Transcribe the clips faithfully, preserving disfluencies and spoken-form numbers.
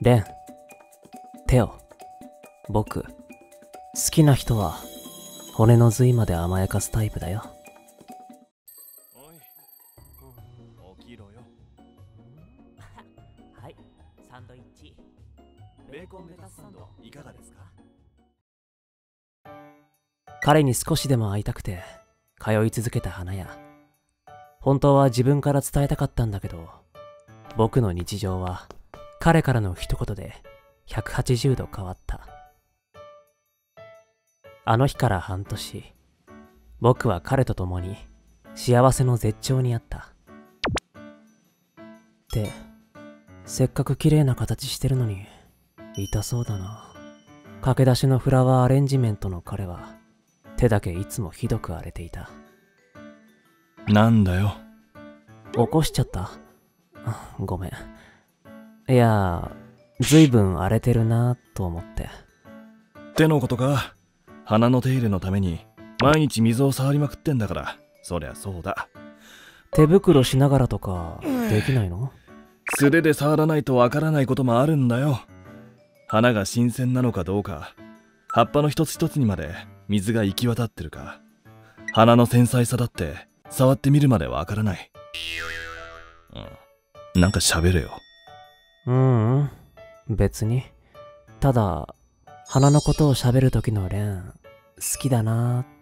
レン、テオ、僕、好きな人は骨の髄まで甘やかすタイプだよ。 おい、起きろよ。 はい、サンドイッチ。 ベーコンレタスサンドいかがですか？ 彼に少しでも会いたくて通い続けた花屋。本当は自分から伝えたかったんだけど、僕の日常は彼からの一言でひゃくはちじゅうど変わった。あの日から半年、僕は彼と共に幸せの絶頂にあった。って、せっかく綺麗な形してるのに痛そうだな。駆け出しのフラワーアレンジメントの彼は手だけいつもひどく荒れていた。 なんだよ。 起こしちゃった？ごめん。いや、ずいぶん荒れてるなと思って。 手のことか。花の手入れのために毎日水を触りまくってんだから、そりゃそうだ。 手袋しながらとかできないの？ 素手で触らないとわからないこともあるんだよ。花が新鮮なのかどうか、葉っぱの一つ一つにまで水が行き渡ってるか、花の繊細さだって触ってみるまでわからない。うん、なんか喋れよ。 ううん、別に。ただ、花のことを喋る時のレン、好きだなーって。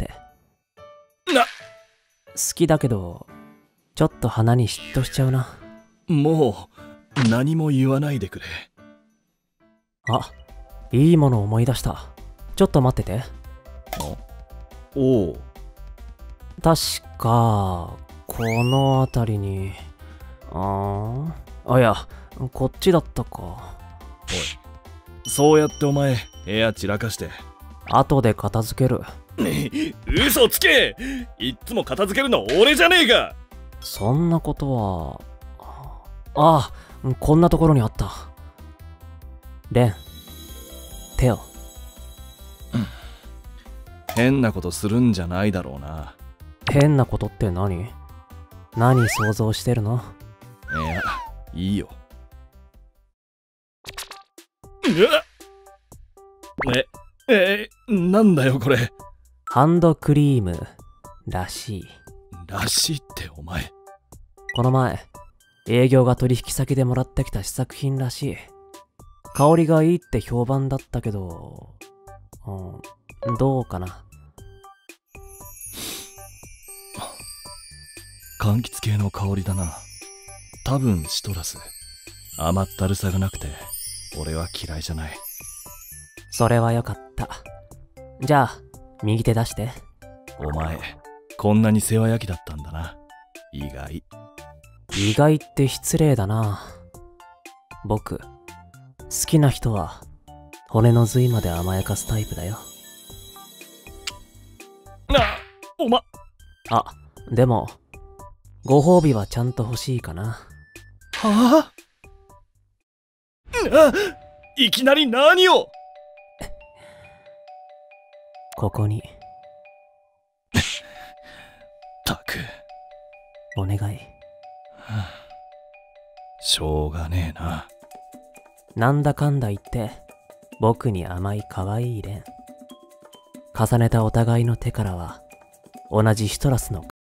な好きだけど、ちょっと花に嫉妬しちゃうな。 もう何も言わないでくれ。 あ、いいもの思い出した。ちょっと待ってて。 おお。 確か、この辺りに、あーあ、いや、こっちだったか。おい、そうやってお前部屋散らかして後で片付ける。 嘘つけ。いっつも片付けるの俺じゃねえか。 そんなことは。ああ、こんなところにあった。レン、テオ。 変なことするんじゃないだろうな。 変なことって何？何想像してるの？ いや、いいよ。うわっ、え、えー、なんだよこれ。 ハンドクリームらしい。 らしいってお前。 この前、営業が取引先でもらってきた試作品らしい。香りがいいって評判だったけど、うん、どうかな。 柑橘系の香りだな。多分シトラス。甘ったるさがなくて俺は嫌いじゃない。 それはよかった。じゃあ右手出して。 お前こんなに世話焼きだったんだな。意外。 意外って失礼だな。僕、好きな人は骨の髄まで甘やかすタイプだよ。 なあ、おま。 あ、でもご褒美はちゃんと欲しいかな。 はあ？あ、いきなり何を？ ここに。 たく。 お願い。 はあ、しょうがねえな。 なんだかんだ言って僕に甘い可愛いレン。重ねたお互いの手からは同じシトラスの